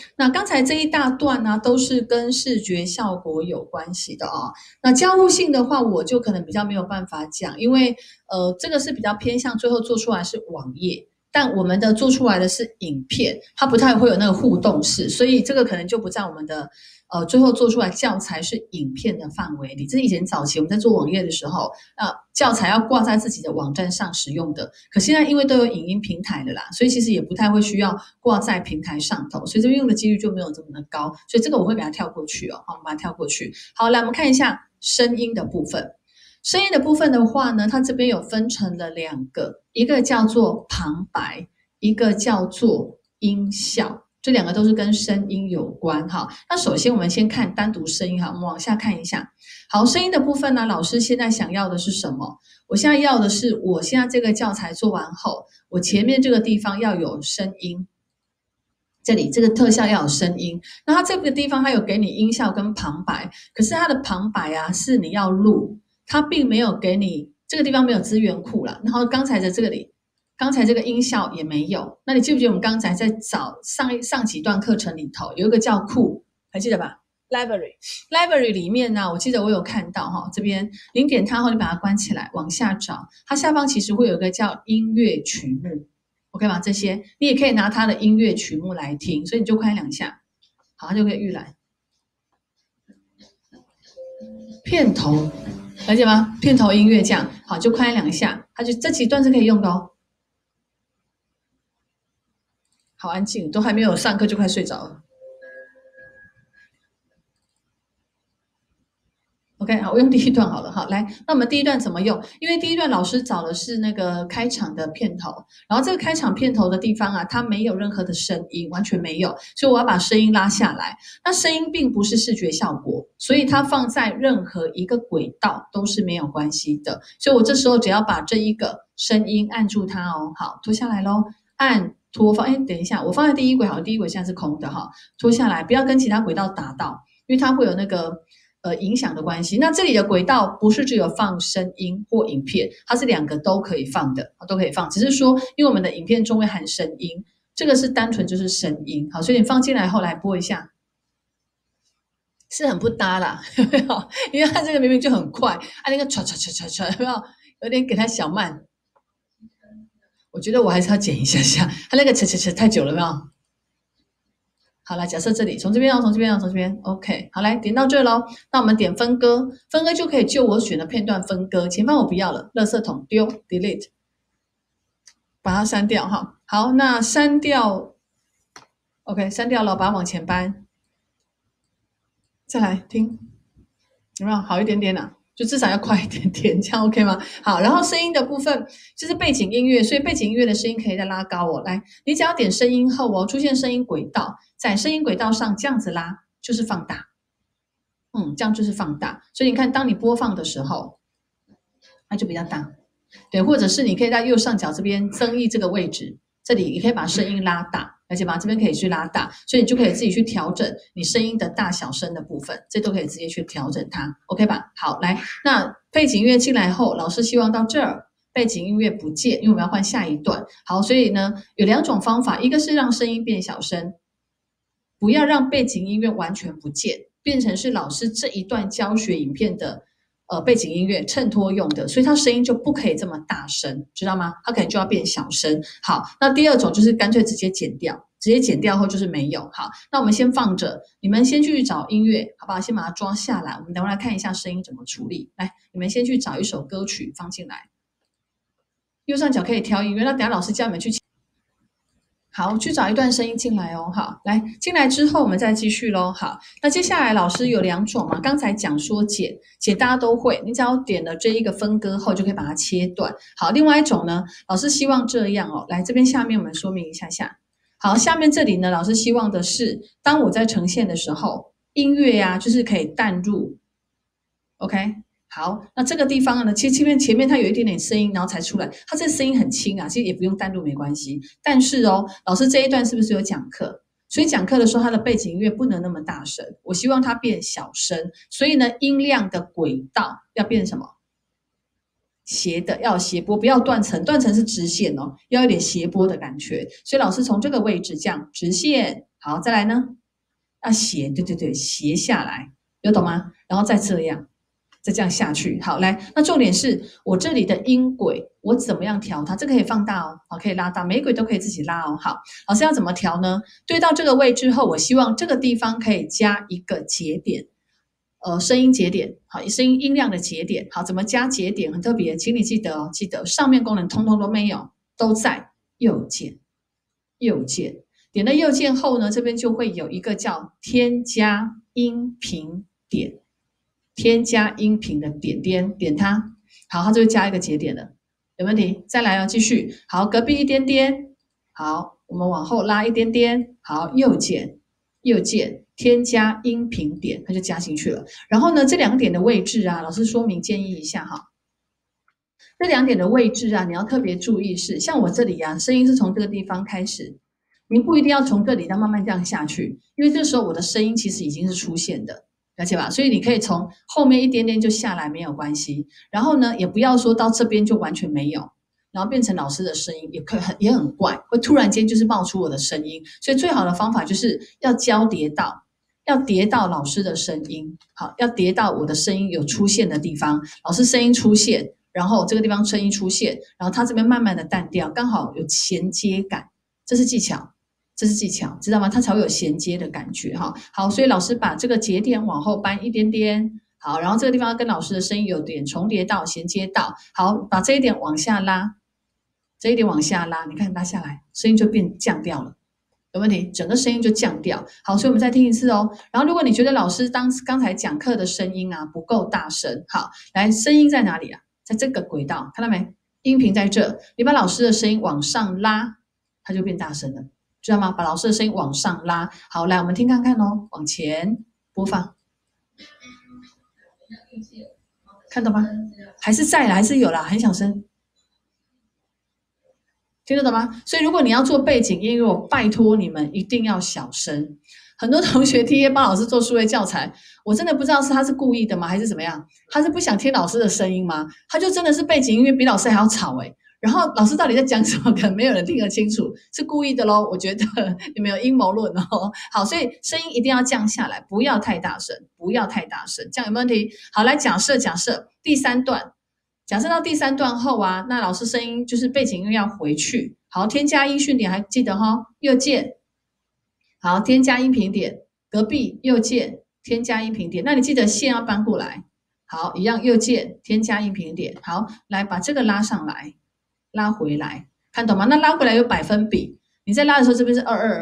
那刚才这一大段呢，都是跟视觉效果有关系的哦。那交互性的话，我就可能比较没有办法讲，因为这个是比较偏向最后做出来是网页。但我们的做出来的是影片，它不太会有那个互动式，所以这个可能就不在我们的最后做出来教材是影片的范围里。这是以前早期我们在做网页的时候，教材要挂在自己的网站上使用的。可现在因为都有影音平台了啦，所以其实也不太会需要挂在平台上头，所以这边用的几率就没有这么的高。所以这个我会给它跳过去哦，好，我们把它跳过去。好，来我们看一下声音的部分。声音的部分的话呢，它这边有分成了2个，一个叫做旁白，一个叫做音效，这2个都是跟声音有关哈。那首先我们先看单独声音哈，我们往下看一下。好，声音的部分呢，老师现在想要的是什么？我现在要的是，我现在这个教材做完后，我前面这个地方要有声音。这里这个特效要有声音，那它这个地方它有给你音效跟旁白，可是它的旁白啊是你要录，它并没有给你这个地方没有资源库啦。然后刚才的这里，刚才这个音效也没有。那你记不记得我们刚才在找上几段课程里头有一个叫库，还记得吧 ？Library 里面呢，我记得我有看到哈，这边您点它后你把它关起来，往下找，它下方其实会有一个叫音乐曲目。OK 吗？这些你也可以拿它的音乐曲目来听，所以你就开2下，好，它就可以预览。片头，了解吗？片头音乐这样，好，就开2下，它就这几段是可以用的哦。好安静，都还没有上课就快睡着了。OK， 好，我用第1段好了，好，来，那我们第1段怎么用？因为第1段老师找的是那个开场的片头，然后这个开场片头的地方啊，它没有任何的声音，完全没有，所以我要把声音拉下来。那声音并不是视觉效果，所以它放在任何一个轨道都是没有关系的。所以我这时候只要把这一个声音按住它哦，好，拖下来咯，按拖放，哎，等一下，我放在第1轨，好，第1轨现在是空的哈，拖下来，不要跟其他轨道打到，因为它会有那个影响的关系。那这里的轨道不是只有放声音或影片，它是2个都可以放的，都可以放。只是说，因为我们的影片中会含声音，这个是单纯就是声音，好，所以你放进来后来播一下，是很不搭啦，有没有？因为它这个明明就很快，那个唰唰唰唰唰，有没有？有点给它小慢。我觉得我还是要剪一下下，它那个唰唰唰太久了，有没有？好了，假设这里从这边从这边从这边 ，OK， 好，来点到这咯。那我们点分割，分割就可以就我选的片段分割。前方我不要了，垃圾桶丢 ，delete， 把它删掉哈。好，那删掉 ，OK， 删掉了，把它往前搬，再来听，有没有好一点点啊？就至少要快一点点，这样 OK 吗？好，然后声音的部分就是背景音乐，所以背景音乐的声音可以再拉高哦。来，你只要点声音后哦，出现声音轨道，在声音轨道上这样子拉，就是放大。这样就是放大。所以你看，当你播放的时候，它就比较大。对，或者是你可以在右上角这边增益这个位置，这里也可以把声音拉大。而且把这边可以去拉大，所以你就可以自己去调整你声音的大小声的部分，这都可以直接去调整它 ，OK 吧？好，来，那背景音乐进来后，老师希望到这儿背景音乐不见，因为我们要换下一段。好，所以呢有2种方法，一个是让声音变小声，不要让背景音乐完全不见，变成是老师这一段教学影片的背景音乐衬托用的，所以它声音就不可以这么大声，知道吗？它可能就要变小声。好，那第2种就是干脆直接剪掉，直接剪掉后就是没有。好，那我们先放着，你们先去找音乐，好不好？先把它抓下来，我们等会来看一下声音怎么处理。来，你们先去找一首歌曲放进来，右上角可以挑音乐，那等下老师教你们去。好，去找一段声音进来哦。好，来进来之后，我们再继续咯。好，那接下来老师有2种嘛，刚才讲说剪大家都会，你只要点了这一个分割后，就可以把它切断。好，另外一种呢，老师希望这样哦。来这边下面我们说明一下下。好，下面这里呢，老师希望的是，当我在呈现的时候，音乐呀，就是可以淡入 ，OK。好，那这个地方呢，其实前面它有一点点声音，然后才出来。它这声音很轻啊，其实也不用淡入没关系。但是哦，老师这一段是不是有讲课？所以讲课的时候，它的背景音乐不能那么大声，我希望它变小声。所以呢，音量的轨道要变什么？斜的，要有斜波，不要断层，断层是直线哦，要有点斜波的感觉。所以老师从这个位置这样直线。 好，再来呢，要斜，对对对，斜下来，有懂吗？然后再这样，再这样下去。好，来，那重点是我这里的音轨，我怎么样调它？这个可以放大哦，好，可以拉大，每一轨都可以自己拉哦。好，老师要怎么调呢？对到这个位置后，我希望这个地方可以加一个节点。声音节点，好，声音音量的节点，好，怎么加节点？很特别，请你记得哦，记得上面功能通通都没有，都在右键，右键，点了右键后呢，这边就会有一个叫添加音频点，添加音频的点点，点它，好，它就会加一个节点了，有问题？再来哦，继续，好，隔壁一点点，好，我们往后拉一点点，好，右键，右键。添加音频点，它就加进去了。然后呢，这两点的位置啊，老师说明建议一下哈。这两点的位置啊，你要特别注意是，像我这里啊，声音是从这个地方开始，您不一定要从这里到慢慢这样下去，因为这时候我的声音其实已经是出现的，了解吧？所以你可以从后面一点点就下来没有关系。然后呢，也不要说到这边就完全没有。然后变成老师的声音，也很怪，会突然间就是冒出我的声音，所以最好的方法就是要交叠到，要叠到老师的声音，好，要叠到我的声音有出现的地方，老师声音出现，然后这个地方声音出现，然后它这边慢慢的淡掉，刚好有衔接感，这是技巧，这是技巧，知道吗？它才会有衔接的感觉哈。好，所以老师把这个节点往后搬一点点。好，然后这个地方跟老师的声音有点重叠到、衔接到，好，把这一点往下拉。这一点往下拉，你看拉下来，声音就变降调了，有问题？整个声音就降调。好，所以我们再听一次哦。然后，如果你觉得老师刚才讲课的声音啊不够大声，好，来，声音在哪里啊？在这个轨道，看到没？音频在这，你把老师的声音往上拉，它就变大声了，知道吗？把老师的声音往上拉。好，来，我们听看看哦，往前播放，看到吗？还是在啦，还是有啦，很小声。听得懂吗？所以如果你要做背景音乐，我拜托你们一定要小声。很多同学贴帮老师做数位教材，我真的不知道他是故意的吗，还是怎么样？他是不想听老师的声音吗？他就真的是背景音乐比老师还要吵欸。然后老师到底在讲什么，可能没有人听得清楚，是故意的咯。我觉得你们有阴谋论哦。好，所以声音一定要降下来，不要太大声，不要太大声，这样有没有问题？好，来假设第三段。假设到第三段后啊，那老师声音就是背景音乐要回去。好，添加音讯点还记得哈，右键。好，添加音频点，隔壁右键添加音频点。那你记得线要搬过来。好，一样右键添加音频点。好，来把这个拉上来，拉回来，看懂吗？那拉回来有百分比，你在拉的时候这边是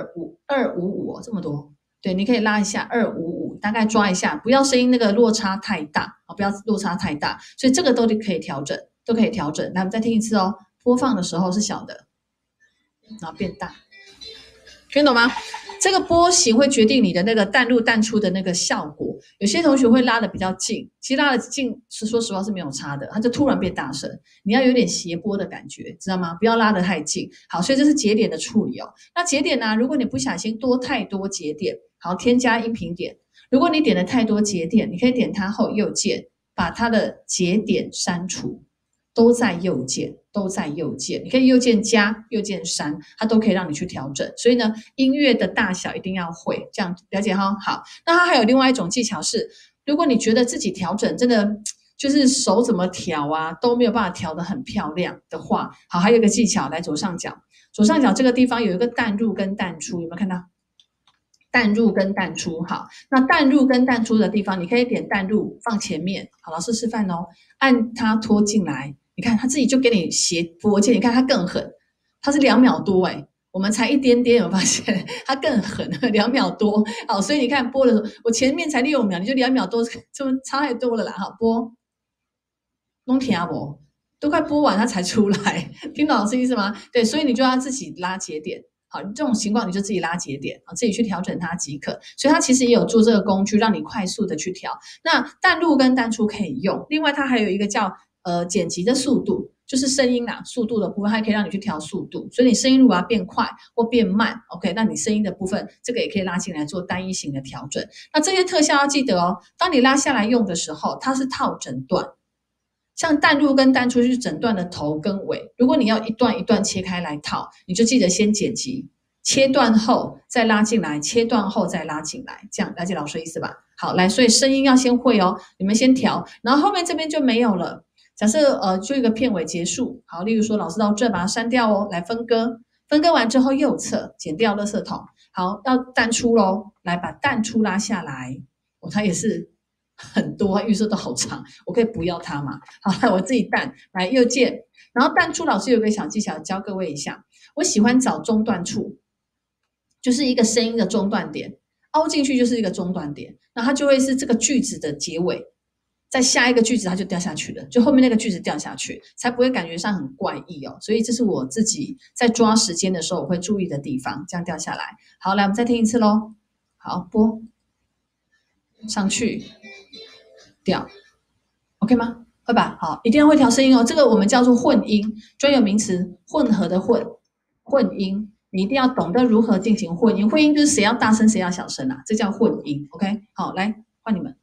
255哦，这么多。对，你可以拉一下255，大概抓一下，不要声音那个落差太大，不要落差太大，所以这个都可以调整，都可以调整。来，我们再听一次哦。播放的时候是小的，然后变大，听懂吗？这个波形会决定你的那个淡入淡出的那个效果。有些同学会拉的比较近，其实拉的近是说实话是没有差的，它就突然变大声。你要有点斜波的感觉，知道吗？不要拉得太近。好，所以这是节点的处理哦。那节点呢，如果你不小心太多节点，好，添加音频点。如果你点了太多节点，你可以点它后右键，把它的节点删除。都在右键，都在右键，你可以右键加，右键删，它都可以让你去调整。所以呢，音乐的大小一定要会，这样了解哈。好，那它还有另外一种技巧是，如果你觉得自己调整真的就是手怎么调啊都没有办法调得很漂亮的话，好，还有一个技巧，来左上角，左上角这个地方有一个淡入跟淡出，有没有看到？淡入跟淡出，好，那淡入跟淡出的地方，你可以点淡入放前面，好，老师示范哦，按它拖进来。你看他自己就给你斜播，而且你看他更狠，他是2秒多哎，我们才一点点，有发现他更狠，2秒多。好，所以你看播的时候，我前面才6秒，你就2秒多，这么差太多了啦。好，播，弄听不？都快播完他才出来，听懂老师意思吗？对，所以你就要自己拉节点。好，这种情况你就自己拉节点，自己去调整它即可。所以它其实也有做这个工具，让你快速的去调。那淡入跟淡出可以用，另外它还有一个叫剪辑的速度，就是声音啦，速度的部分，还可以让你去调速度。所以你声音如果要变快或变慢 ，OK， 那你声音的部分这个也可以拉进来做单一型的调整。那这些特效要记得哦，当你拉下来用的时候，它是套整段。像淡入跟淡出是整段的头跟尾，如果你要一段一段切开来套，你就记得先剪辑， 切断后再拉进来，切断后再拉进来，这样了解老师的意思吧？好，来，所以声音要先会哦，你们先调，然后后面这边就没有了。假设就一个片尾结束，好，例如说老师到这把它删掉哦，来分割，分割完之后右侧剪掉垃圾桶，好，要淡出喽，来把淡出拉下来，它也是很多，预设都好长，我可以不要它嘛？好，我自己淡，来右键，然后淡出老师有个小技巧教各位一下，我喜欢找中断处，就是一个声音的中断点，凹进去就是一个中断点，那它就会是这个句子的结尾。在下一个句子它就掉下去了，就后面那个句子掉下去，才不会感觉上很怪异哦。所以这是我自己在抓时间的时候我会注意的地方，这样掉下来。好，来我们再听一次咯。好，播上去掉 ，OK 吗？会吧？好，一定要会调声音哦。这个我们叫做混音，专有名词，混合的混，混音。你一定要懂得如何进行混音。混音就是谁要大声谁要小声啊，这叫混音。OK， 好，来换你们。